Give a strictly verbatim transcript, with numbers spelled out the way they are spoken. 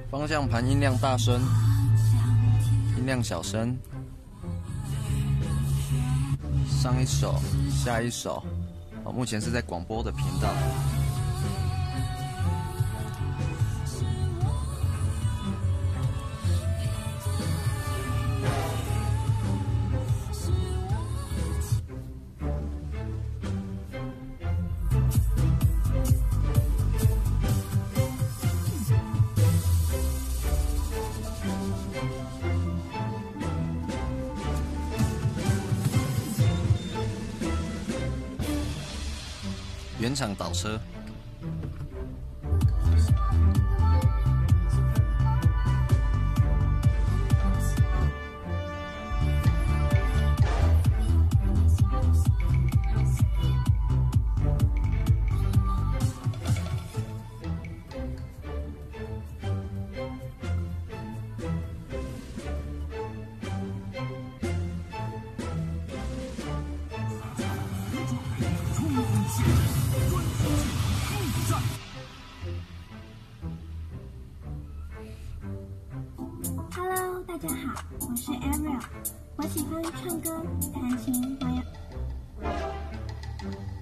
方向盘音量大声，音量小声。上一首，下一首。哦，目前是在广播的频道。原厂倒车。 Hello， 大家好，我是 Ariel， 我喜欢唱歌、弹琴、玩游。